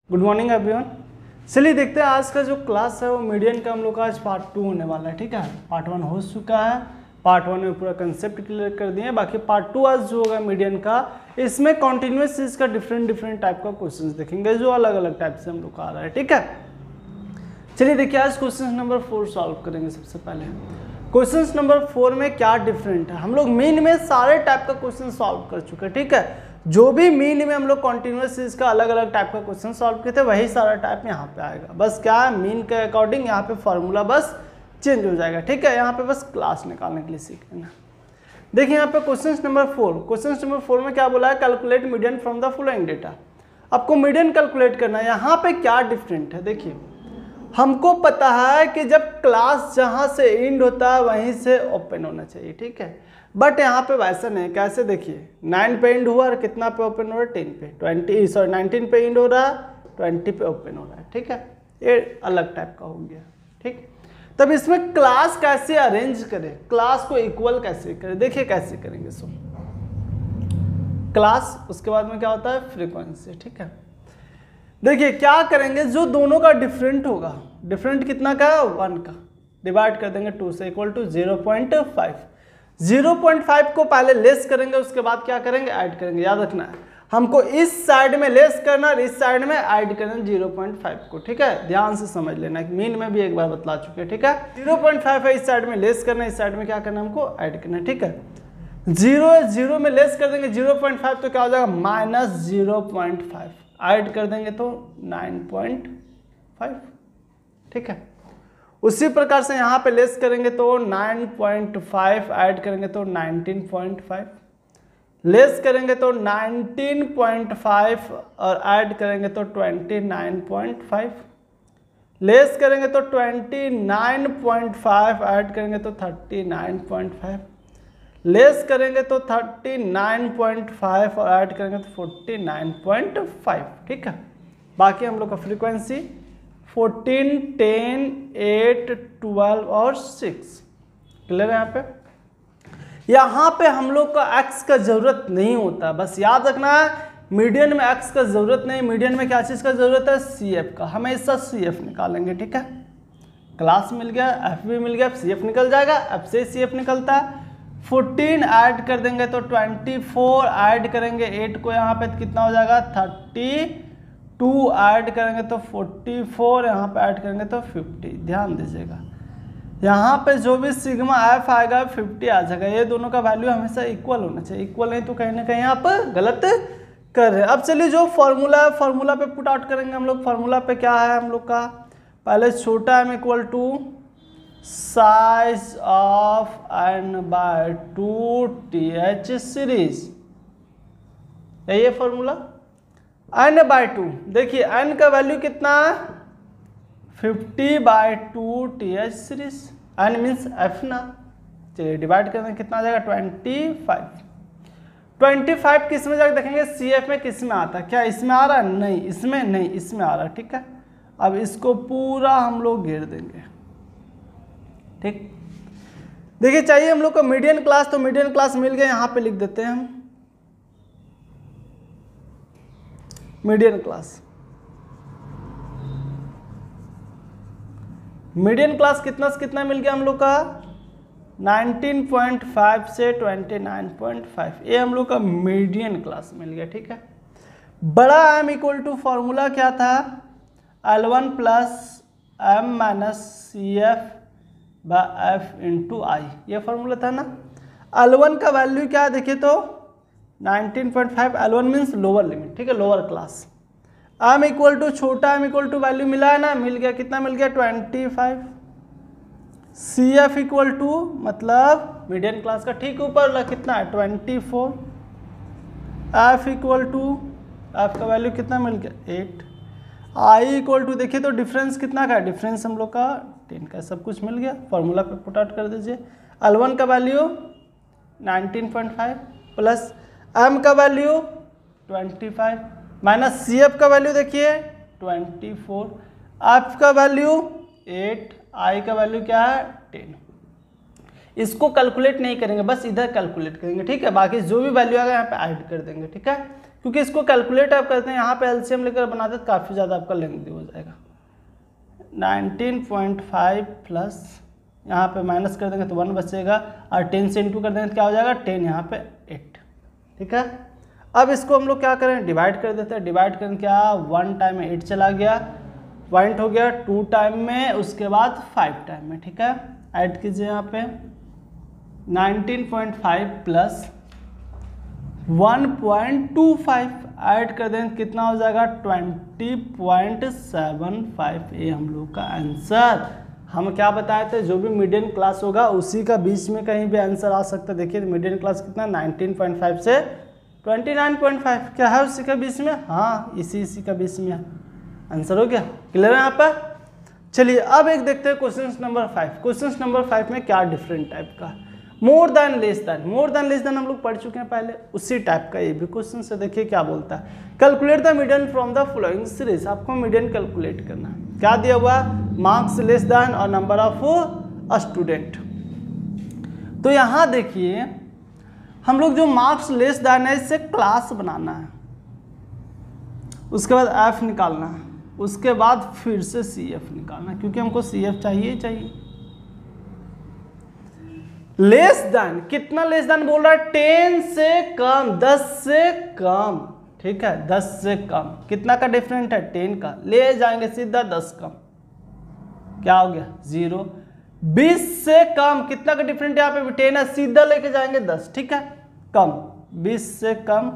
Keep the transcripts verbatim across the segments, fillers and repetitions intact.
Good morning everyone. चलिए देखते हैं आज का जो क्लास है वो मीडियन का हम लोग का आज पार्ट टू होने वाला है। ठीक है, पार्ट वन हो चुका है, पार्ट वन में पूरा कंसेप्ट क्लियर कर दिए, बाकी पार्ट टू आज जो होगा मीडियन का, इसमें कॉन्टिन्यूस चीज का डिफरेंट डिफरेंट टाइप का क्वेश्चन देखेंगे जो अलग अलग टाइप से हम लोग का आ रहा है। ठीक है, चलिए देखिए आज क्वेश्चन नंबर फोर सॉल्व करेंगे। सबसे पहले क्वेश्चन नंबर फोर में क्या डिफरेंट है, हम लोग मीन में सारे टाइप का क्वेश्चन सॉल्व कर चुके हैं। ठीक है, जो भी मीन में हम लोग कॉन्टिन्यूस चीज का अलग अलग टाइप का क्वेश्चन सॉल्व किए थे वही सारा टाइप यहाँ पे आएगा। बस क्या है, मीन के अकॉर्डिंग यहाँ पे फॉर्मूला बस चेंज हो जाएगा। ठीक है, यहाँ पे बस क्लास निकालने के लिए सीख लेना। देखिए यहाँ पे question number four question number four में क्या बोला है, calculate median from the following data. आपको मीडियन कैलकुलेट करना है। यहाँ पे क्या डिफरेंट है, देखिए हमको पता है कि जब क्लास जहाँ से एंड होता है वहीं से ओपन होना चाहिए। ठीक है, बट यहाँ पे वैसा नहीं। कैसे, देखिए नाइन पे एंड हुआ और कितना पे ओपन हो रहा है, टेन पे, ट्वेंटी सॉरी नाइनटीन पे एंड हो रहा है, ट्वेंटी पे ओपन हो रहा है। ठीक है, ये अलग टाइप का हो गया। ठीक, तब इसमें क्लास कैसे अरेंज करें, क्लास को इक्वल कैसे करें, देखिए कैसे करेंगे। सो क्लास, उसके बाद में क्या होता है, फ्रीक्वेंसी। ठीक है, देखिए क्या करेंगे, जो दोनों का डिफरेंट होगा, डिफरेंट कितना का है, वन का, डिवाइड कर देंगे टू से, equal to zero point five. Zero point five को पहले लेस करेंगे, उसके बाद क्या करेंगे, ऐड करेंगे। याद रखना है हमको इस साइड में लेस करना और इस साइड में ऐड करना जीरो पॉइंट फाइव को। ठीक है, ध्यान से समझ लेना, मीन में भी एक बार बतला चुके हैं। ठीक है, जीरो पॉइंट फाइव है, इस साइड में लेस करना, इस साइड में क्या करना, हमको ऐड करना है। ठीक है, जीरो जीरो में लेस कर देंगे जीरो पॉइंट फाइव तो क्या हो जाएगा, minus zero point five, add कर देंगे तो नाइन पॉइंट फाइव। ठीक है, उसी प्रकार से यहाँ पे लेस करेंगे तो नाइन पॉइंट फाइव, ऐड करेंगे तो नाइनटीन पॉइंट फाइव, लेस करेंगे तो नाइनटीन पॉइंट फाइव और ऐड करेंगे तो twenty nine point five, less करेंगे तो twenty nine point five, add करेंगे तो thirty nine point five, less करेंगे तो थर्टी नाइन पॉइंट फाइव और ऐड करेंगे तो फोर्टी नाइन पॉइंट फाइव। ठीक है, बाकी हम लोग का frequency fourteen, ten, eight, twelve और सिक्स। क्लियर है। यहाँ पे यहाँ पे हम लोग का एक्स का जरूरत नहीं होता, बस याद रखना है मीडियन में एक्स का जरूरत नहीं, मीडियन में क्या चीज़ का जरूरत है, सी एफ का, हमेशा सी एफ निकालेंगे। ठीक है, क्लास मिल गया, एफ भी मिल गया, सी एफ निकल जाएगा, एफ से सी एफ निकलता है। फोर्टीन ऐड कर देंगे तो ट्वेंटी फोर, ऐड करेंगे एट को यहाँ पे तो कितना हो जाएगा, थर्टी टू, ऐड करेंगे तो फोर्टी फोर, यहाँ पे ऐड करेंगे तो फिफ्टी। ध्यान दीजिएगा यहाँ पे जो भी सिग्मा एफ आएगा फिफ्टी आ जाएगा। ये दोनों का वैल्यू हमेशा इक्वल होना चाहिए, इक्वल नहीं तो कहीं ना कहीं आप गलत कर रहे हैं। अब चलिए जो फॉर्मूला है फॉर्मूला पे पुट आउट करेंगे हम लोग। फॉर्मूला पे क्या है हम लोग का, पहले छोटा m equal to size of N by two T H series, यही है फॉर्मूला। एन बाय टू, देखिए एन का वैल्यू कितना है, fifty by two T H series, N means F ना। चलिए डिवाइड करने कितना आ जाएगा, ट्वेंटी फाइव। ट्वेंटी फाइव किस में जाकर देखेंगे, सी एफ में किस में आता है, क्या इसमें आ रहा है, नहीं इसमें नहीं, इसमें आ रहा है। ठीक है, अब इसको पूरा हम लोग घेर देंगे। ठीक, देखिए चाहिए हम लोग को मीडियन क्लास, तो मीडियन क्लास मिल गया, यहाँ पे लिख देते हैं हम मीडियन क्लास। मीडियन क्लास कितना से कितना मिल गया हम लोग का, नाइनटीन पॉइंट फाइव से ट्वेंटी नाइन पॉइंट फाइव, ये हम लोग का मीडियन क्लास मिल गया। ठीक है, बड़ा एम इक्वल टू फॉर्मूला क्या था, L one plus M minus C F by F into I, ये फॉर्मूला था ना। एल वन का वैल्यू क्या है, देखिए तो nineteen point five, L one means lower limit. ठीक है, lower class. M equal to छोटा एम इक्वल टू वैल्यू मिला है ना, मिल गया, कितना मिल गया, twenty five. C F equal to मतलब मीडियन क्लास का ठीक ऊपर कितना है, twenty four. F equal to, F का वैल्यू कितना मिल गया, एट। आई इक्वल टू, देखिए तो डिफरेंस कितना का है, डिफरेंस हम लोग का टेन का, सब कुछ मिल गया। फॉर्मूला पे पुट आउट कर दीजिए। एल वन का value nineteen point five plus M का value twenty five minus C F का वैल्यू देखिए ट्वेंटी फोर, एफ का वैल्यू एट, आई का वैल्यू क्या है, टेन। इसको कैलकुलेट नहीं करेंगे, बस इधर कैलकुलेट करेंगे। ठीक है, बाकी जो भी वैल्यू आएगा यहाँ पे ऐड कर देंगे। ठीक है, क्योंकि इसको कैलकुलेट आप करते हैं यहाँ पे एलसीएम लेकर बनाते तो काफ़ी ज़्यादा आपका लेंथी हो जाएगा। नाइनटीन पॉइंट फाइव प्लस यहाँ पे माइनस कर देंगे तो वन बचेगा और टेन से इंटू कर देंगे तो क्या हो जाएगा टेन, यहाँ पे एट। ठीक है, अब इसको हम लोग क्या करें, डिवाइड कर देते हैं। डिवाइड करें क्या, वन टाइम में एट चला गया, पॉइंट हो गया टू टाइम में, उसके बाद फाइव टाइम में। ठीक है, ऐड कीजिए यहाँ पे nineteen point five plus one point two five add कर दें कितना हो जाएगा ट्वेंटी पॉइंट सेवन फाइव। ये हम लोग का आंसर। हम क्या बताए थे, जो भी मीडियन क्लास होगा उसी का बीच में कहीं भी आंसर आ सकता है। देखिए मीडियन क्लास कितना नाइनटीन पॉइंट फाइव से ट्वेंटी नाइन पॉइंट फाइव, क्या है उसी का बीच में, हाँ इसी इसी का बीच में आंसर हो गया। क्लियर है यहाँ पर। चलिए अब एक देखते हैं question number five. Question number five में क्या डिफरेंट टाइप का, more than less than. More than less than हम लोग पढ़ चुके हैं पहले, उसी टाइप का ये भी क्वेश्चन से। देखिए क्या बोलता है, calculate the median from the following series. आपको मीडियन कैलकुलेट करना है। क्या दिया हुआ, मार्क्स लेस देन और नंबर ऑफ स्टूडेंट। तो यहाँ देखिए हम लोग जो मार्क्स लेस देन है इससे क्लास बनाना है, उसके बाद एफ निकालना है, उसके बाद फिर से सी एफ निकालना है, क्योंकि हमको सी एफ चाहिए ही चाहिए। लेस देन, कितना लेस देन बोल रहा है, टेन से कम, दस से कम। ठीक है, दस से कम, कितना का डिफरेंट है, टेन का, ले जाएंगे सीधा दस कम, क्या हो गया जीरो। बीस से कम, कितना का डिफरेंट है, यहाँ पे टेन है, सीधा लेके जाएंगे दस। ठीक है, कम, बीस से कम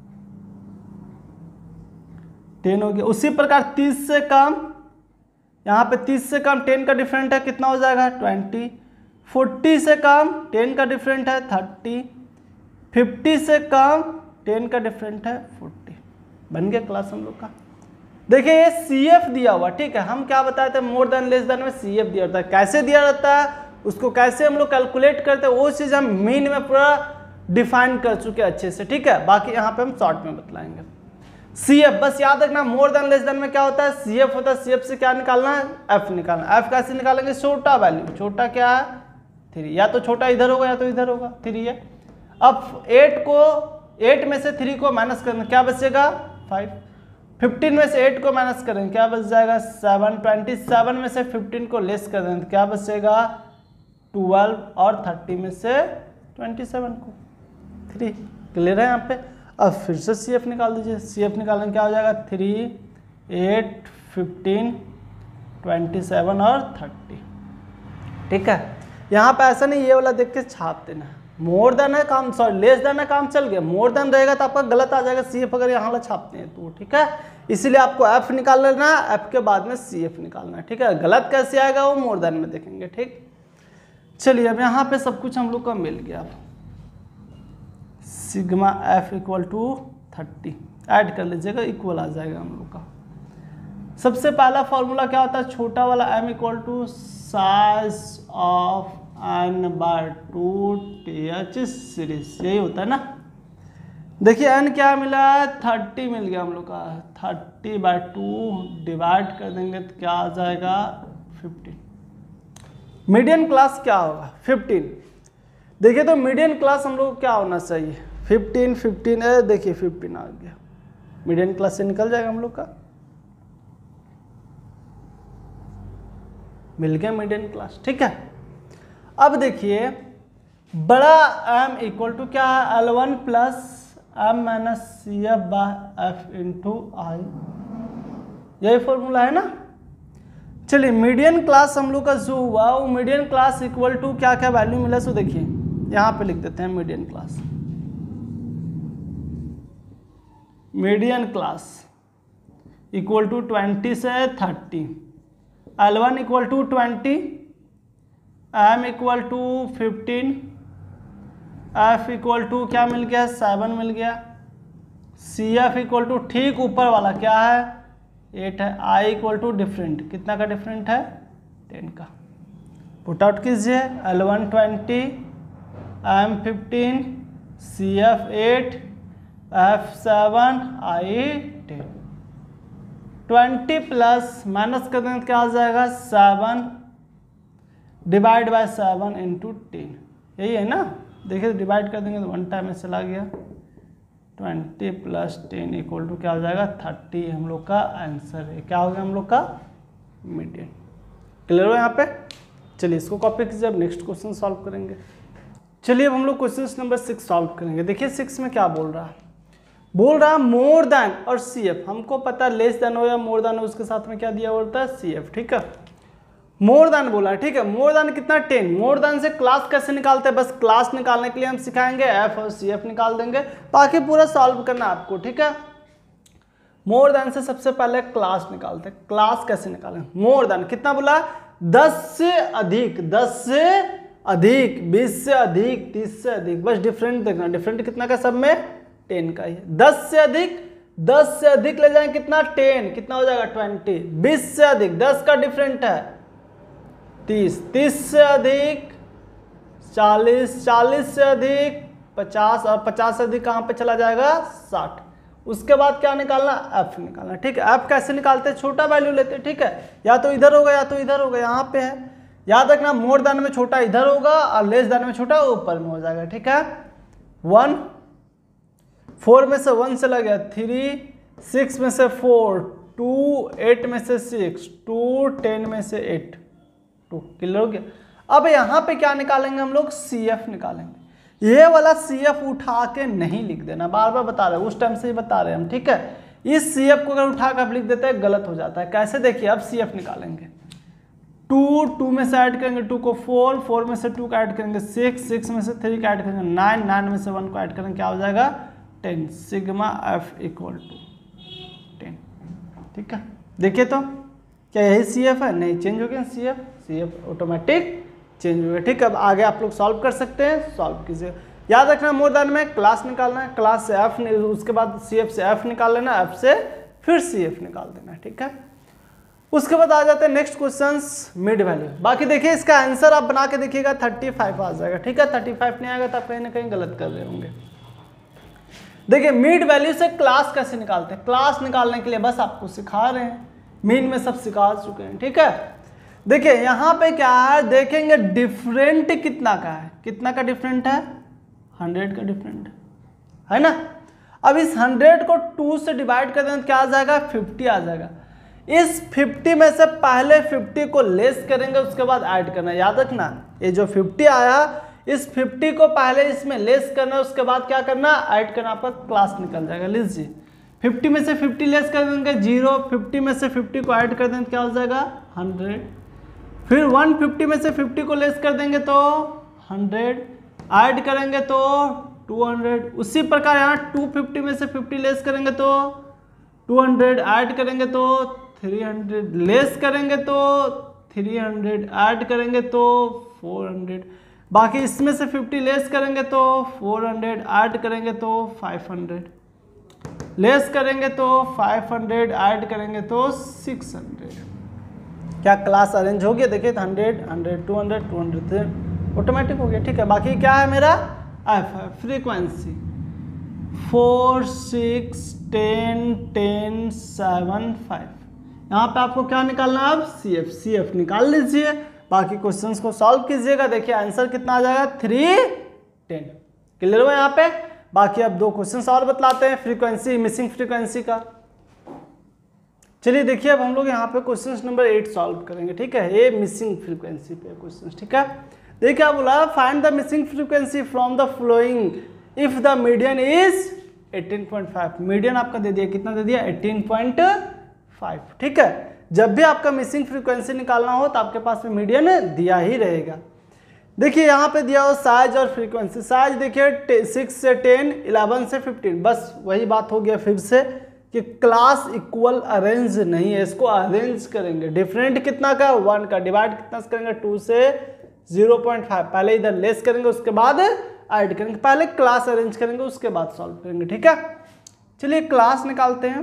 टेन हो गया। उसी प्रकार तीस से कम, यहाँ पे तीस से कम टेन का डिफरेंट है, कितना हो जाएगा ट्वेंटी। फोर्टी से कम टेन का डिफरेंट है थर्टी। फिफ्टी से कम टेन का डिफरेंट है फोर्टी। बन गया क्लास हम लोग का। देखिए ये सी एफ दिया हुआ, ठीक है, हम क्या बताए थे, मोर देन लेस देन में सी एफ दिया रहता है। कैसे दिया रहता है, उसको कैसे हम लोग कैलकुलेट करते हैं, वो चीज़ हम मीन में पूरा डिफाइन कर चुके हैं अच्छे से। ठीक है, बाकी यहाँ पे हम शॉर्ट में बतलाएंगे। सी एफ बस याद रखना, मोर देन लेस देन में क्या होता है, सी एफ होता है। सी एफ से क्या निकालना है, एफ निकालना। एफ कैसे निकालेंगे, छोटा वैल्यू, छोटा क्या है थ्री, या तो छोटा इधर होगा या तो इधर होगा, थ्री है। अब एट को, एट में से थ्री को माइनस करना, क्या बचेगा फाइव। फिफ्टीन में से एट को माइनस करेंगे, क्या बच जाएगा सेवन। ट्वेंटी सेवन में से फिफ्टीन को लेस कर देंगे, क्या बचेगा ट्वेल्व। और थर्टी में से ट्वेंटी सेवन को थ्री। क्लियर है यहाँ पे। अब फिर से सी एफ निकाल दीजिए। सी एफ निकालेंगे क्या हो जाएगा, three, eight, fifteen, twenty seven और थर्टी। ठीक है, यहाँ पे ऐसा नहीं ये वाला देख के छाप देना, मोर देन है काम, सॉरी लेस देन है काम चल गया, मोर देन रहेगा तो आपका गलत आ जाएगा सी एफ अगर यहाँ वाला छापते हैं तो। ठीक है, इसीलिए आपको एफ निकाल लेना है, एफ के बाद में सी एफ निकालना है। ठीक है, गलत कैसे आएगा वो मोर देन में देखेंगे। ठीक, चलिए अब यहाँ पे सब कुछ हम लोग का मिल गया। Sigma F equal to thirty add कर लीजिएगा, इक्वल आ जाएगा हम लोग का। सबसे पहला फॉर्मूला क्या होता है, छोटा वाला m equal to size of n by two T H series, यही होता है ना। देखिए n क्या मिला है, थर्टी मिल गया हम लोग का। थर्टी बाय टू डिवाइड कर देंगे तो क्या आ जाएगा फिफ्टीन। मीडियन क्लास क्या होगा, फिफ्टीन। देखिए तो मीडियन क्लास हम लोग क्या होना चाहिए, फिफ्टीन। फिफ्टीन है, देखिए फिफ्टीन आ गया, मीडियन क्लास से निकल जाएगा हम लोग का, मिल गया मीडियन क्लास। ठीक है, अब देखिए बड़ा m इक्वल टू क्या है, L one plus M minus C F by F into I, यही फॉर्मूला है ना। चलिए मीडियन क्लास हम लोग का जो हुआ वो मीडियन क्लास इक्वल टू क्या क्या वैल्यू मिला, सो देखिए यहाँ पे लिख देते हैं median class. Median class equal to twenty से thirty, L one equal to twenty, M equal to fifteen, F equal to क्या मिल गया, सेवन मिल गया, सी एफ इक्वल टू ठीक ऊपर वाला क्या है एट है, आई इक्वल टू डिफरेंट, कितना का डिफरेंट है टेन का। पुट आउट कीजिए, L one twenty, M fifteen, C F eight, F seven, I ten. Twenty plus minus कर देंगे क्या आ जाएगा seven divide by seven into ten, यही है ना। देखिए डिवाइड कर देंगे तो वन टाइम में चला गया, twenty plus ten equal to क्या हो जाएगा थर्टी, हम लोग का आंसर है। क्या हो गया हम लोग का मीडियन। क्लियर हो यहाँ पे। चलिए इसको कॉपी कीजिए, अब नेक्स्ट क्वेश्चन सॉल्व करेंगे। चलिए अब हम लोग क्वेश्चन नंबर सिक्स सॉल्व करेंगे। देखिए सिक्स में क्या बोल रहा है, बोल रहा है मोर देन और सी एफ। हमको पता है लेस देन हो या मोर देन हो, उसके साथ में क्या दिया होता है सी एफ। ठीक है, मोर देन बोला है। ठीक है, मोर देन कितना टेन। मोर देन से क्लास कैसे निकालते हैं, बस क्लास निकालने के लिए हम सिखाएंगे, एफ और सी एफ निकाल देंगे, बाकी पूरा सॉल्व करना आपको। ठीक है, मोर देन से सबसे पहले क्लास निकालते हैं। क्लास कैसे निकालें, मोर देन कितना बोला, दस से अधिक, दस से अधिक, बीस से अधिक, तीस से अधिक, बस डिफरेंट देखना। डिफरेंट कितना का, सब में टेन का ही है। दस से अधिक, दस से अधिक ले जाएं कितना टेन, कितना हो जाएगा ट्वेंटी। बीस से अधिक, दस का डिफरेंट है तीस, तीस से अधिक चालीस, चालीस से अधिक पचास, और पचास से अधिक कहाँ पे चला जाएगा साठ। उसके बाद क्या निकालना, एफ निकालना। ठीक है, एफ कैसे निकालते हैं, छोटा वैल्यू लेते हैं। ठीक है, या तो इधर होगा या तो इधर होगा, यहाँ पे है। याद रखना मोर देन में छोटा इधर होगा और लेस देन में छोटा ऊपर में हो जाएगा। ठीक है, वन, फोर में से वन चला गया थ्री, सिक्स में से फोर टू, एट में से सिक्स टू, टेन में से एट टू। क्लियर हो गया। अब यहाँ पे क्या निकालेंगे हम लोग, सी एफ निकालेंगे। ये वाला सी एफ उठा के नहीं लिख देना, बार बार बता रहे हैं, उस टाइम से ही बता रहे हैं हम। ठीक है, इस सी एफ को अगर उठा कर लिख देते हैं गलत हो जाता है। कैसे, देखिए अब सी एफ निकालेंगे। टू, टू में से ऐड करेंगे टू को फोर, फोर में से टू का ऐड करेंगे सिक्स, सिक्स में से थ्री का ऐड करेंगे नाइन, नाइन में से वन को ऐड करेंगे क्या हो जाएगा ten. Sigma F equal to ten. ठीक है, देखिए तो क्या यही सी एफ है, नहीं चेंज हो गया C F, C F automatic change हो गया। ठीक है, अब आगे आप लोग सॉल्व कर सकते हैं, सॉल्व कीजिए। याद रखना मोर देन में क्लास निकालना है, क्लास से एफ, उसके बाद सी एफ से एफ निकाल लेना, एफ से फिर सी एफ निकाल देना। ठीक है, उसके बाद आ जाते हैं नेक्स्ट क्वेश्चंस मिड वैल्यू। बाकी देखिए इसका आंसर आप बना के देखिएगा थर्टी फाइव आ जाएगा। ठीक है, थर्टी फाइव नहीं आएगा तो आप कहीं ना कहीं गलत कर रहे होंगे। देखिए मिड वैल्यू से क्लास कैसे निकालते हैं, क्लास निकालने के लिए बस आपको सिखा रहे हैं, मीन में सब सिखा चुके हैं। ठीक है, देखिए यहाँ पे क्या है, देखेंगे डिफरेंट कितना का है, कितना का डिफरेंट है, हंड्रेड का डिफरेंट है ना। अब इस हंड्रेड को टू से डिवाइड कर दें क्या आ जाएगा, फिफ्टी आ जाएगा। इस फिफ्टी में से पहले फिफ्टी को लेस करेंगे, उसके बाद ऐड करना। याद रखना ये जो फिफ्टी आया, इस फिफ्टी को पहले इसमें लेस करना, उसके बाद क्या करना, ऐड करना, आपका क्लास निकल जाएगा। लीजिए फिफ्टी में से फिफ्टी लेस कर देंगे जीरो, फिफ्टी में से फिफ्टी को ऐड कर देंगे क्या हो जाएगा हंड्रेड। फिर वन फिफ्टी में से फिफ्टी को लेस कर देंगे तो हंड्रेड, ऐड करेंगे तो टू हंड्रेड। उसी प्रकार यहाँ टू फिफ्टी में से फिफ्टी लेस करेंगे तो टू हंड्रेड, ऐड करेंगे तो थ्री हंड्रेड, लेस करेंगे तो थ्री हंड्रेड, ऐड करेंगे तो फोर हंड्रेड। बाकी इसमें से फिफ्टी लेस करेंगे तो फोर हंड्रेड, ऐड करेंगे तो फाइव हंड्रेड, लेस करेंगे तो फाइव हंड्रेड, ऐड करेंगे तो सिक्स हंड्रेड। क्या क्लास अरेंज हो गया, देखिए hundred, hundred, two hundred, two hundred, automatic हो गया। ठीक है, बाकी क्या है मेरा एफ है, frequency four, six, ten, ten, seven, five. यहाँ पे आपको क्या निकालना है अब, सी एफ, सी एफ निकाल लीजिए। बाकी क्वेश्चंस को सॉल्व कीजिएगा, देखिए आंसर कितना आ जाएगा थ्री टेन। क्लियर हुआ यहाँ पे। बाकी अब दो क्वेश्चन और बतलाते हैं फ्रीक्वेंसी, मिसिंग फ्रीक्वेंसी का। चलिए देखिए अब हम लोग यहाँ पे क्वेश्चन नंबर एट सॉल्व करेंगे। ठीक है, ये मिसिंग फ्रीक्वेंसी पे क्वेश्चन। ठीक है, देखिए क्या बोला, find the missing frequency from the following if the median is eighteen point five. Median आपका दे दिया, कितना दे दिया एटीन पॉइंट फाइव। ठीक है, जब भी आपका मिसिंग फ्रीक्वेंसी निकालना हो तो आपके पास में मीडियन दिया ही रहेगा। देखिए यहाँ पे दिया हो साइज और फ्रीक्वेंसी। साइज देखिए सिक्स से टेन, इलेवन से फिफ्टीन, बस वही बात हो गया फिर से कि क्लास इक्वल अरेंज नहीं है, इसको अरेंज करेंगे। डिफरेंट कितना का, वन का, डिवाइड कितना से करेंगे, टू से जीरो पॉइंट फाइव। पहले इधर लेस करेंगे उसके बाद ऐड करेंगे, पहले क्लास अरेंज करेंगे उसके बाद सॉल्व करेंगे। ठीक है, चलिए क्लास निकालते हैं।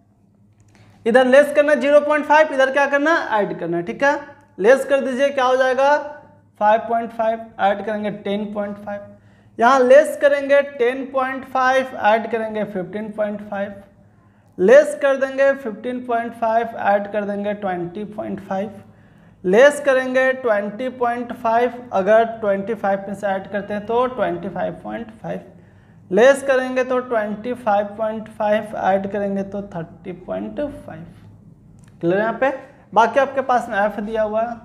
इधर लेस करना जीरो पॉइंट फाइव, इधर क्या करना ऐड करना। ठीक है, लेस कर दीजिए क्या हो जाएगा फाइव पॉइंट फाइव, ऐड करेंगे टेन पॉइंट फाइव। यहाँ लेस करेंगे टेन पॉइंट फाइव, ऐड करेंगे फिफ्टीन पॉइंट फाइव, लेस कर देंगे फिफ्टीन पॉइंट फाइव, ऐड कर देंगे ट्वेंटी पॉइंट फाइव, लेस करेंगे ट्वेंटी पॉइंट फाइव, अगर ट्वेंटी फाइव में से ऐड करते हैं तो twenty five point five, less करेंगे तो twenty five point five, add करेंगे तो थर्टी पॉइंट फाइव। क्लियर यहाँ पे। बाकी आपके पास में एफ दिया हुआ है,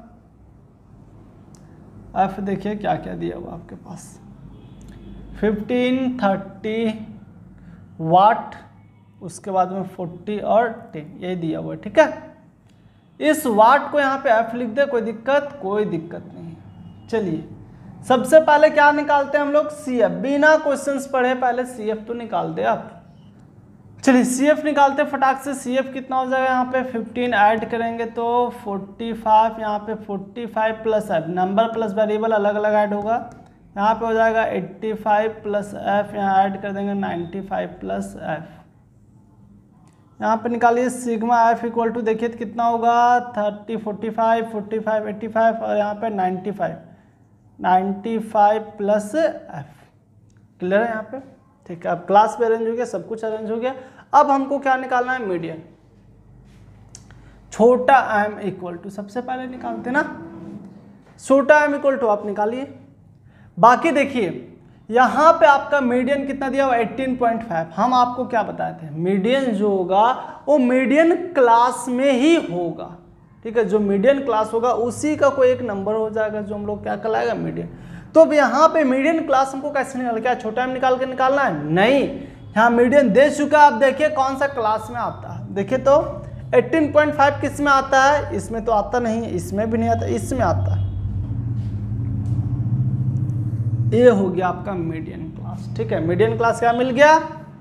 एफ देखिए क्या क्या दिया हुआ आपके पास, फिफ्टीन, थर्टी वाट, उसके बाद में फोर्टी और टेन, यही दिया हुआ है। ठीक है, इस वाट को यहाँ पे एफ लिख दे, कोई दिक्कत कोई दिक्कत नहीं। चलिए सबसे पहले क्या निकालते हैं हम लोग, सी एफ, बिना क्वेश्चंस पढ़े पहले सी एफ तो निकाल दे आप। चलिए सी एफ निकालते फटाक से। सी एफ कितना हो जाएगा यहाँ पे, फिफ्टीन ऐड करेंगे तो फोर्टी फाइव, यहाँ पे forty five plus F, number plus variable अलग अलग ऐड होगा, यहाँ पे हो जाएगा एट्टी फाइव प्लस एफ, यहाँ ऐड कर देंगे नाइन्टी फाइव प्लस एफ। यहाँ पे निकालिए सिग्मा एफ इक्वल टू, देखिए तो कितना होगा, thirty, forty five, forty five, eighty five और यहाँ पे ninety five, ninety five plus F. Clear है यहाँ पे। ठीक है, अब क्लास पे अरेंज हो गया, सब कुछ अरेंज हो गया। अब हमको क्या निकालना है, मीडियन। छोटा एम इक्वल टू सबसे पहले निकालते ना, छोटा एम इक्वल टू आप निकालिए। बाकी देखिए यहाँ पे आपका मीडियन कितना दिया हुआ, एटीन पॉइंट फाइव। हम आपको क्या बताए थे, मीडियन जो होगा वो मीडियन क्लास में ही होगा। ठीक है, जो मीडियन क्लास होगा उसी का कोई एक नंबर हो जाएगा जो हम लोग क्या कहलाएगा, मीडियन। तो अब यहाँ पे मीडियन क्लास हमको कैसे निकाल, क्या छोटा एम निकाल के निकालना है, नहीं, यहाँ मीडियन दे चुका है। आप देखिए कौन सा क्लास में आता है, देखिए तो एटीन पॉइंट फाइव किस में आता है, इसमें तो आता नहीं है, इसमें भी नहीं आता, इसमें आता है। ये हो गया आपका मीडियन क्लास। ठीक है, मीडियन क्लास क्या मिल गया,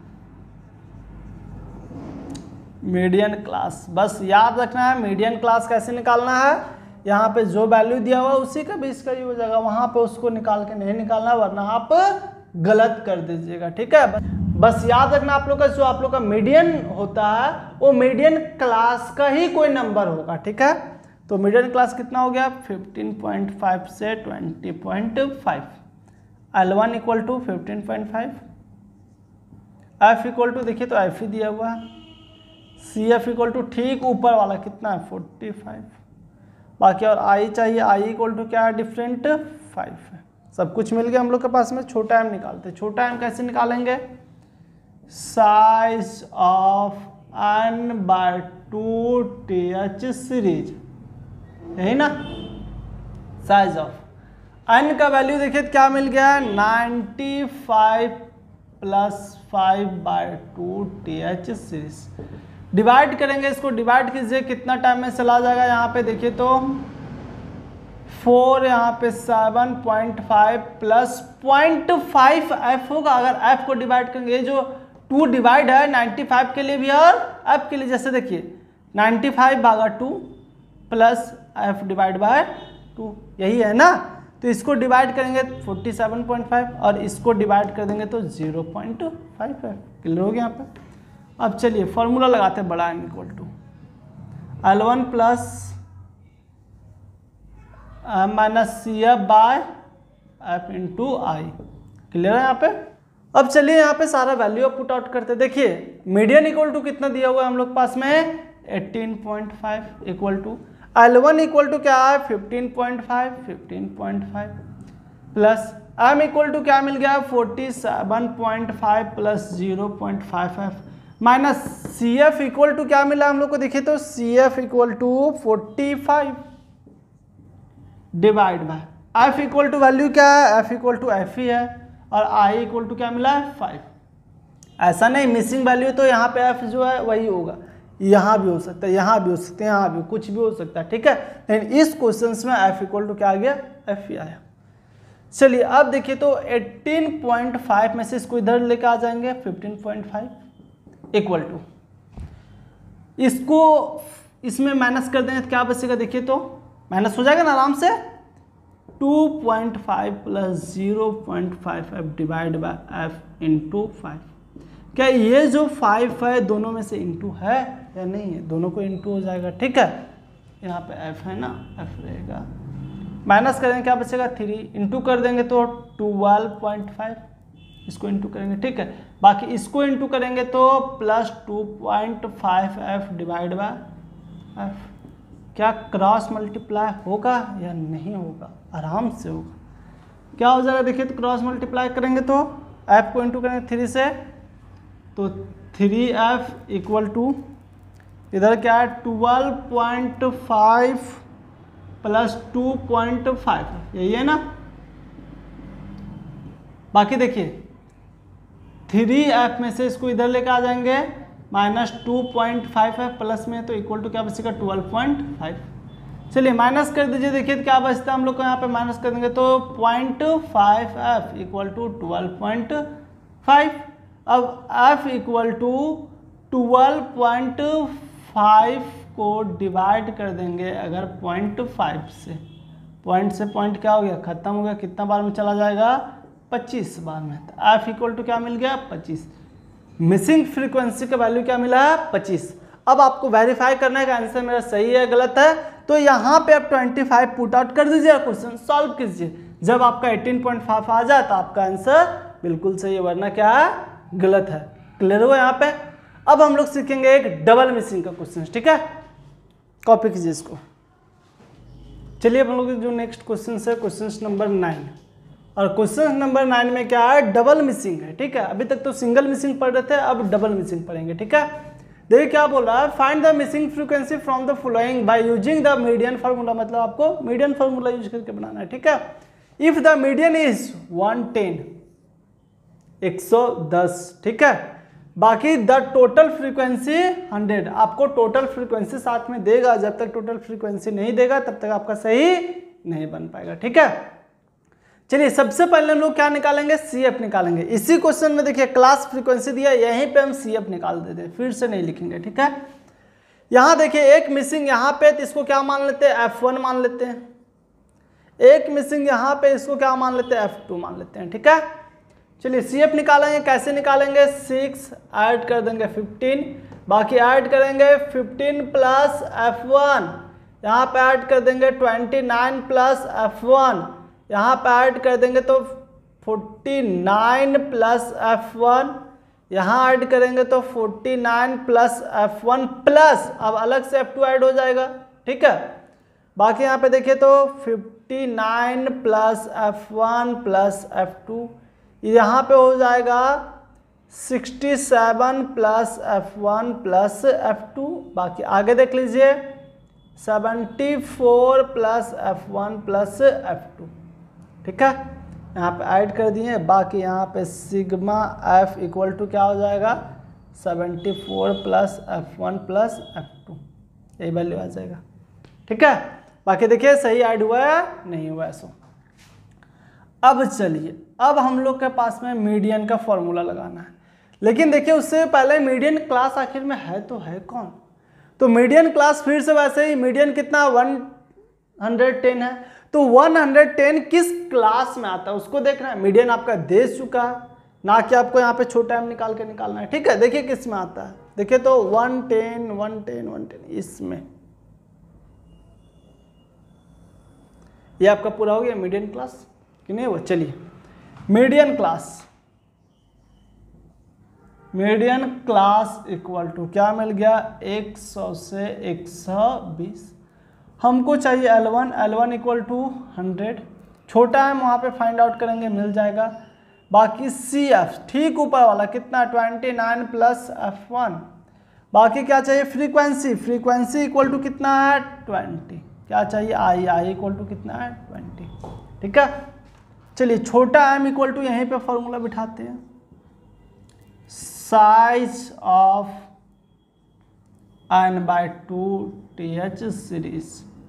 मीडियन क्लास। बस याद रखना है मीडियन क्लास कैसे निकालना है, यहाँ पे जो वैल्यू दिया हुआ उसी का भी इसका ही हो जाएगा, वहां पे उसको निकाल के नहीं निकालना, वरना आप गलत कर दीजिएगा। ठीक है, बस याद रखना आप लोग का, जो आप लोग का मीडियन होता है वो मीडियन क्लास का ही कोई नंबर होगा। ठीक है, तो मीडियन क्लास कितना हो गया, फिफ्टीन पॉइंट फाइव से twenty point five. L one equal to fifteen point five, F equal to देखिए तो एफ ही दिया हुआ है, सी एफ इक्वल टू ठीक ऊपर वाला कितना है, फोर्टी फाइव। बाकी और आई चाहिए, आई इक्वल टू क्या है, डिफरेंट फाइव है। सब कुछ मिल गया हम लोग के पास में। छोटा एम निकालते, छोटा एम कैसे निकालेंगे, size of N by two T H series, यही ना, साइज ऑफ एन का वैल्यू देखिए क्या मिल गया, ninety five plus five by two T H series. Divide करेंगे, इसको डिवाइड कीजिए, कितना टाइम में चला जाएगा, यहाँ पे देखिए तो फोर, यहाँ पे seven point five plus point five F होगा। अगर एफ को डिवाइड करेंगे, ये जो टू डिवाइड है नाइन्टी फाइव के लिए भी और एफ के लिए, जैसे देखिए नाइन्टी फाइव भागा two plus F divide by two, यही है ना। तो इसको डिवाइड करेंगे फोर्टी सेवन पॉइंट फाइव और इसको डिवाइड कर देंगे तो ज़ीरो पॉइंट फाइव है। क्लियर हो गया यहाँ पे। अब चलिए फॉर्मूला लगाते हैं, बड़ा M equal to L one plus M minus C F by F into I. Clear है यहाँ पे। अब चलिए यहाँ पे सारा वैल्यू पुट आउट करते हैं। देखिए मीडियन इक्वल टू कितना दिया हुआ है हम लोग पास में, eighteen point five equal to L one equal to क्या है, fifteen point five, fifteen point five plus M equal to क्या मिल गया, forty seven point five plus zero point five five minus C F equal to क्या मिला हम लोग को, देखिए तो C F equal to forty five divide by F equal to value क्या है, एफ इक्वल टू एफ ही है और आई इक्वल टू क्या मिला है, फाइव। ऐसा नहीं मिसिंग वैल्यू तो यहाँ पे एफ जो है वही होगा, यहाँ भी हो सकता है, यहाँ भी हो सकता है, यहाँ भी कुछ भी हो सकता है। ठीक है, लेकिन इस क्वेश्चन में एफ इक्वल टू क्या आ गया, एफ ही आया। चलिए अब देखिए तो एटीन पॉइंट फाइव में से इसको इधर लेकर आ जाएंगे, fifteen point five equal to इसको इसमें माइनस कर देंगे तो क्या बचेगा, देखिए तो माइनस हो जाएगा ना आराम से, two point five plus zero point five five divide by F into five. क्या ये जो फाइव है दोनों में से इंटू है या नहीं है, दोनों को इंटू हो जाएगा। ठीक है, यहाँ पे एफ है ना, एफ रहेगा, माइनस करेंगे क्या बचेगा, थ्री, इंटू कर देंगे तो ट्वेल्व पॉइंट फाइव, इसको इंटू करेंगे। ठीक है, बाकी इसको इंटू करेंगे तो plus two point five F divide by F. क्या क्रॉस मल्टीप्लाई होगा या नहीं होगा, आराम से होगा। क्या हो जाएगा देखिए तो क्रॉस मल्टीप्लाई करेंगे तो एफ को इंटू करेंगे थ्री से, तो थ्री एफ इक्वल टू इधर क्या है twelve point five plus two point five, यही है ना। बाकी देखिए थ्री एफ में से इसको इधर लेकर आ जाएंगे, माइनस टू पॉइंट फाइव है, प्लस में तो इक्वल टू क्या बचेगा ट्वेल्व पॉइंट फाइव। चलिए माइनस कर दीजिए, देखिए क्या बचता है हम लोग को यहाँ पे माइनस कर देंगे तो point five F equal to twelve point five. अब F equal to twelve point five को डिवाइड कर देंगे अगर पॉइंट फाइव से, पॉइंट से पॉइंट क्या हो गया खत्म हो गया, कितना बार में चला जाएगा पच्चीस बार में, तो एफ इक्वल टू क्या मिल गया पच्चीस। मिसिंग फ्रीक्वेंसी का वैल्यू क्या मिला है पच्चीस। अब आपको वेरीफाई करना है कि आंसर मेरा सही है गलत है, तो यहाँ पे आप पच्चीस पुट आउट कर दीजिए, क्वेश्चन सॉल्व कीजिए। जब आपका अठारह पॉइंट फाइव आ जाए तो आपका आंसर बिल्कुल सही है, वरना क्या है गलत है। क्लियर हुआ यहाँ पे। अब हम लोग सीखेंगे एक डबल मिसिंग का क्वेश्चन, ठीक है, कॉपी कीजिए इसको। चलिए अब हम लोग जो नेक्स्ट क्वेश्चन है क्वेश्चन नंबर नाइन, और क्वेश्चन नंबर नाइन में क्या है डबल मिसिंग है, ठीक है। अभी तक तो सिंगल मिसिंग पढ़ रहे थे, अब डबल मिसिंग पढ़ेंगे, ठीक है। देखिए क्या बोल रहा है, find the missing frequency from the following by using the median formula, मतलब आपको मीडियन फार्मूला यूज करके बनाना है, ठीक है। If the median is one ten एक सौ दस, ठीक है, बाकी द टोटल फ्रीक्वेंसी हंड्रेड, आपको टोटल फ्रीक्वेंसी साथ में देगा, जब तक टोटल फ्रीक्वेंसी नहीं देगा तब तक आपका सही नहीं बन पाएगा, ठीक है। चलिए सबसे पहले हम लोग क्या निकालेंगे सी एफ निकालेंगे। इसी क्वेश्चन में देखिए क्लास फ्रीक्वेंसी दिया, यहीं पे हम सी एफ निकाल देते हैं, फिर से नहीं लिखेंगे, ठीक है। यहाँ देखिए एक मिसिंग यहाँ पे, तो इसको क्या मान लेते हैं एफ वन मान लेते हैं, एक मिसिंग यहाँ पे, इसको क्या मान लेते हैं एफ टू मान लेते हैं, ठीक है। चलिए सी एफ निकालेंगे, कैसे निकालेंगे, सिक्स ऐड कर देंगे फिफ्टीन, बाकी ऐड करेंगे फिफ्टीन प्लस एफ वन, यहाँ पे ऐड कर देंगे twenty nine plus F one, यहाँ पे ऐड कर देंगे तो forty nine plus F one, यहाँ ऐड करेंगे तो forty nine plus F one plus, अब अलग से एफ टू ऐड हो जाएगा, ठीक है। बाकी यहाँ पे देखिए तो fifty nine plus F one plus F two, यहाँ पे हो जाएगा sixty seven plus F one plus F two, बाकी आगे देख लीजिए seventy four plus F one plus F two, ठीक है, यहाँ पे ऐड कर दिए। बाकी यहाँ पे सिग्मा एफ इक्वल टू क्या हो जाएगा seventy four plus F one plus F two, यही वैल्यू आ जाएगा, ठीक है। बाकी देखिए सही ऐड हुआ है नहीं हुआ है सो। अब चलिए अब हम लोग के पास में मीडियन का फॉर्मूला लगाना है, लेकिन देखिए उससे पहले मीडियन क्लास आखिर में है तो है कौन, तो मीडियन क्लास फिर से वैसे ही मीडियन कितना वन हंड्रेड टेन है, तो वन हंड्रेड टेन किस क्लास में आता है उसको देखना है। मीडियन आपका दे चुका है, ना कि आपको यहाँ पे छोटा एम निकाल के निकालना है, ठीक है। देखिए किस में आता है, देखिए तो one ten one ten one ten इसमें, ये आपका पूरा हो गया मीडियन क्लास कि नहीं हुआ। चलिए median class, median class equal to क्या मिल गया एक सौ से एक सौ बीस, हमको चाहिए L one, L one equal to hundred, छोटा है वहाँ पे फाइंड आउट करेंगे मिल जाएगा। बाकी सी एफ ठीक ऊपर वाला कितना twenty nine plus F one, बाकी क्या चाहिए फ्रीक्वेंसी, फ्रीक्वेंसी इक्वल टू कितना है ट्वेंटी, क्या चाहिए आई, आई इक्वल टू कितना है ट्वेंटी, ठीक है। चलिए छोटा एम इक्वल टू यहीं पे फॉर्मूला बिठाते हैं, size of N by two T H series.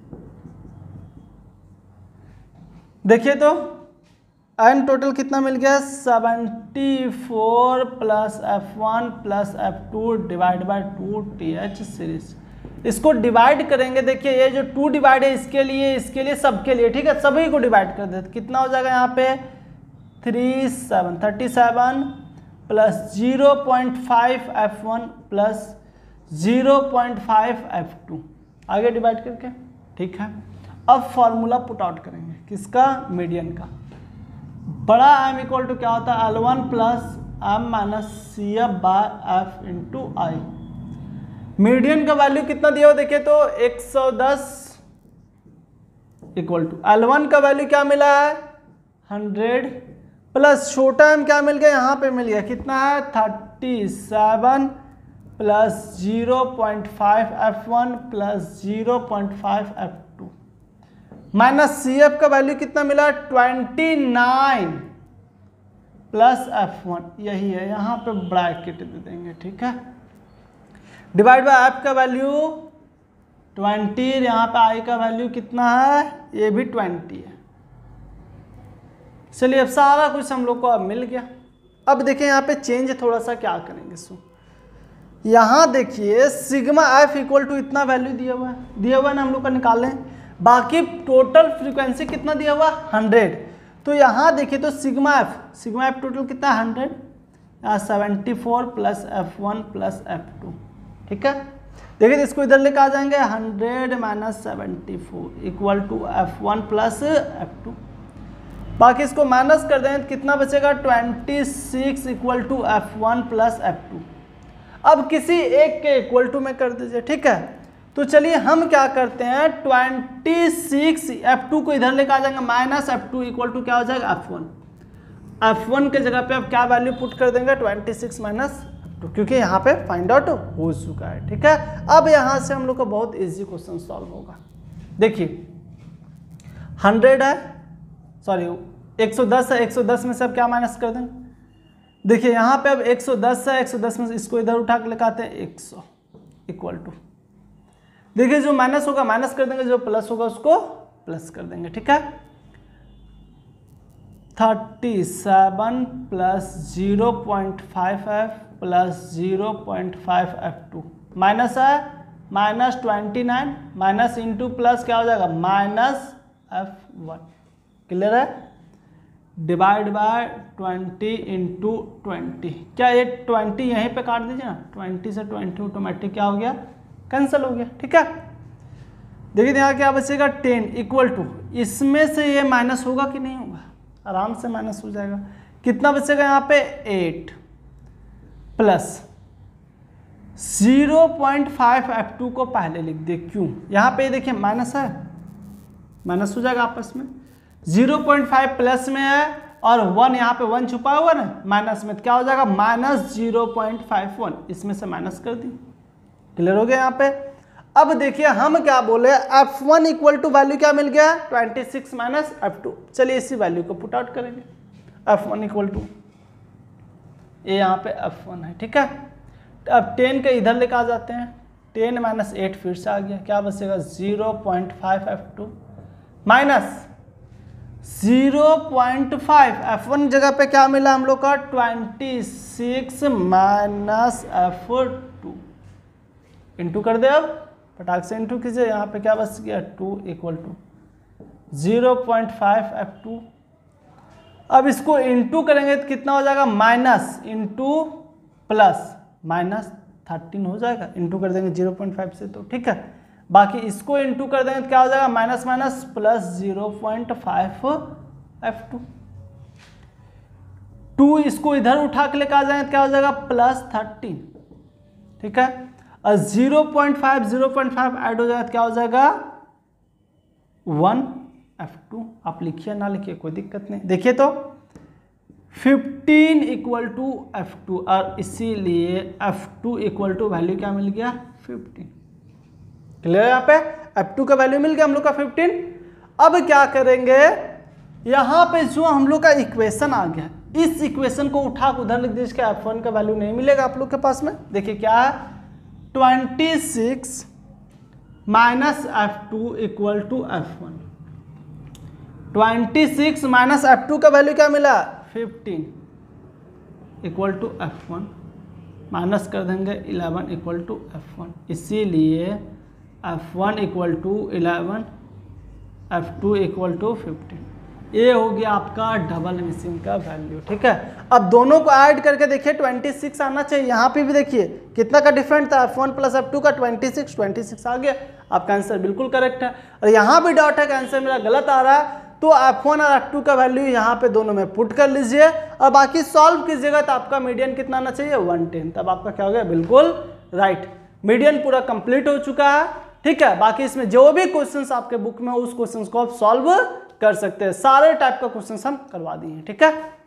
देखिए तो एन टोटल कितना मिल गया seventy four plus F one plus F two divide by two T H series. इसको डिवाइड करेंगे, देखिए ये जो टू डिवाइड है इसके लिए इसके लिए सबके लिए, ठीक है, सभी को डिवाइड कर देते, कितना हो जाएगा यहाँ पे three seven thirty seven plus zero point five F one plus zero point five F two, आगे डिवाइड करके, ठीक है। अब फॉर्मूला पुट आउट करेंगे किसका मीडियन का, बड़ा एम इक्वल टू क्या होता है L one plus M minus C F by F into I. Median का वैल्यू कितना दिया हो देखिए तो एक सौ दस इक्वल टू एल वन का वैल्यू क्या मिला है हंड्रेड प्लस छोटा एम क्या मिल गया, यहाँ पे मिल गया कितना है thirty seven plus zero point five F one plus zero point five F two minus C F का वैल्यू कितना मिला twenty nine plus F one, यही है, यहाँ पे ब्रैकेट दे देंगे, ठीक है। डिवाइड बाय एफ का वैल्यू ट्वेंटी, यहाँ पे आई का वैल्यू कितना है, ये भी ट्वेंटी है। चलिए अब सारा कुछ हम लोग को अब मिल गया। अब देखिए यहाँ पे चेंज थोड़ा सा क्या करेंगे, सो यहाँ देखिए सिग्मा एफ इक्वल टू इतना वैल्यू दिया हुआ है, दिया हुआ है ना, हम लोग का निकालें। बाकी टोटल फ्रीक्वेंसी कितना दिया हुआ हंड्रेड, तो यहाँ देखिए तो sigma F sigma F total कितना हंड्रेड, यहाँ seventy four plus F one plus F two, ठीक है। देखिए इसको इधर लेकर आ जाएंगे, hundred minus seventy four equal to F one plus F two. बाकी इसको माइनस कर दें तो कितना बचेगा twenty six equal to F one plus F two. अब किसी एक के इक्वल टू में कर दीजिए, ठीक है। तो चलिए हम क्या करते हैं, ट्वेंटी सिक्स एफ टू को इधर लेकर आ जाएंगे, minus F two equal to क्या हो जाएगा एफ वन। एफ वन के जगह पे अब क्या वैल्यू पुट कर देंगे twenty six minus F two, क्योंकि यहाँ पे फाइंड आउट हो चुका है, ठीक है। अब यहाँ से हम लोग का बहुत इजी क्वेश्चन सॉल्व होगा। देखिए हंड्रेड है, सॉरी एक सौ दस है, एक सौ दस में से अब क्या माइनस कर देंगे, देखिए यहाँ पे अब एक सौ दस है, एक सौ दस में से इसको इधर उठा के लेकर आते हैं एक सौ इक्वल टू, देखिए जो माइनस होगा माइनस कर देंगे, जो प्लस होगा उसको प्लस कर देंगे, ठीक है। Thirty seven plus zero point five F plus zero point five F two minus है minus twenty nine minus into plus क्या हो जाएगा माइनस एफ वन, क्लियर है। Divide by twenty into twenty, क्या ये ट्वेंटी यहीं पे काट दीजिए ना, ट्वेंटी से ट्वेंटी ऑटोमेटिक क्या हो गया कैंसिल हो गया, ठीक है। देखिए यहाँ क्या बचेगा टेन इक्वल टू, इसमें से ये माइनस होगा कि नहीं होगा, आराम से माइनस हो जाएगा। कितना बचेगा यहाँ पे eight plus zero point five F two को पहले लिख दे, क्यों, यहाँ पे देखिए माइनस है, माइनस हो जाएगा आपस में, जीरो पॉइंट फाइव प्लस में है और वन यहाँ पे वन छुपा हुआ ना माइनस में, तो क्या हो जाएगा minus zero point five one, इसमें से माइनस कर दी, क्लियर हो गया यहाँ पे। अब देखिए हम क्या बोले, F one equal to value क्या मिल गया twenty six minus F two, चलिए इसी वैल्यू को पुट आउट करेंगे, एफ वन इक्वल टू ये यहाँ पे एफ वन है, ठीक है। अब टेन के इधर लेकर आ जाते हैं, टेन माइनस एट फिर से आ गया, क्या बचेगा zero point five F two minus zero point five, F one जगह पे क्या मिला हम लोग का twenty six minus F two, into कर दे, अब फटाक से इंटू कीजिए, यहाँ पे क्या बच गया two equal to zero point five F two. अब इसको इंटू करेंगे तो कितना हो जाएगा minus into plus minus thirteen हो जाएगा, इंटू कर देंगे जीरो पॉइंट फाइव से, तो ठीक है। बाकी इसको इंटू कर देंगे तो क्या हो जाएगा minus minus plus zero point five F two, two इसको इधर उठा के लेकर आ जाएंगे तो क्या हो जाएगा प्लस थर्टीन, ठीक है। और zero point five zero point five add हो जाएगा तो क्या हो जाएगा वन एफ टू, आप लिखिए ना लिखिए कोई दिक्कत नहीं। देखिए तो fifteen equal to F two, और इसीलिए F two equal to value क्या मिल गया फिफ्टीन, क्लियर। यहाँ पे एफ टू का वैल्यू मिल गया हम लोग का फिफ्टीन। अब क्या करेंगे, यहाँ पे जो हम लोग का इक्वेशन आ गया, इस इक्वेशन को उठा के उधर लिख दीजिए, एफ वन का वैल्यू नहीं मिलेगा आप लोग के पास में। देखिए क्या है twenty six minus F two equal to F one, twenty six minus F two का वैल्यू क्या मिला fifteen equal to F one, minus कर देंगे eleven equal to F one, इसीलिए F one equal to eleven F two equal to fifteen, ये हो गया आपका डबल मिसिंग का वैल्यू, ठीक है। अब दोनों को ऐड करके देखिए ट्वेंटी सिक्स आना चाहिए, यहाँ पे भी देखिए कितना का डिफरेंट था, F one plus F two का ट्वेंटी सिक्स, ट्वेंटी सिक्स आ गया, आपका आंसर बिल्कुल करेक्ट है। और यहाँ भी डाउट है कि आंसर मेरा गलत आ रहा है, तो एफ वन और एफ टू का वैल्यू यहाँ पे दोनों में पुट कर लीजिए और बाकी सॉल्व कीजिएगा, तो आपका मीडियन कितना आना चाहिए वन टेन, तब आपका क्या हो गया बिल्कुल राइट, मीडियन पूरा कंप्लीट हो चुका है, ठीक है। बाकी इसमें जो भी क्वेश्चंस आपके बुक में उस क्वेश्चंस को आप सॉल्व कर सकते हैं, सारे टाइप का क्वेश्चंस हम करवा दिए हैं, ठीक है।